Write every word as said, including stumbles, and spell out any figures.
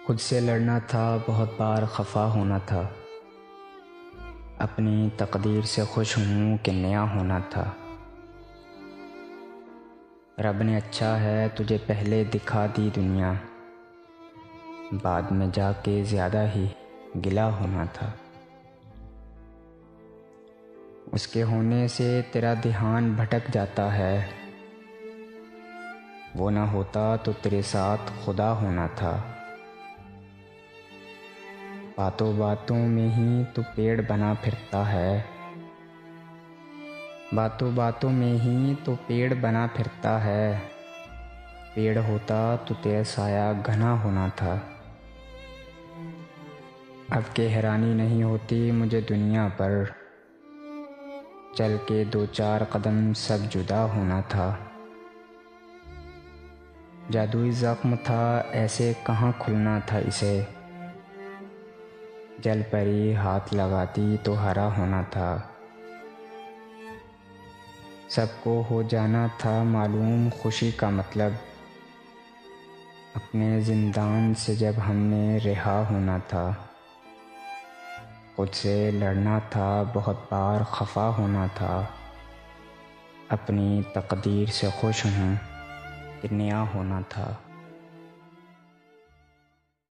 खुद से लड़ना था, बहुत बार खफा होना था। अपनी तकदीर से खुश हूँ कि नया होना था। रब ने अच्छा है तुझे पहले दिखा दी दुनिया, बाद में जाके ज़्यादा ही गिला होना था। उसके होने से तेरा ध्यान भटक जाता है, वो ना होता तो तेरे साथ खुदा होना था। बातों बातों में ही तो पेड़ बना फिरता है, बातों बातों में ही तो पेड़ बना फिरता है। पेड़ होता तो तेरा साया घना होना था। अब के हैरानी नहीं होती मुझे दुनिया पर, चल के दो चार कदम सब जुदा होना था। जादुई ज़ख्म था ऐसे कहाँ खुलना था इसे, जल परी हाथ लगाती तो हरा होना था। सबको हो जाना था मालूम खुशी का मतलब, अपने ज़िंदान से जब हमने रिहा होना था। खुद से लड़ना था, बहुत बार खफा होना था। अपनी तकदीर से खुश हूँ कि नया होना था।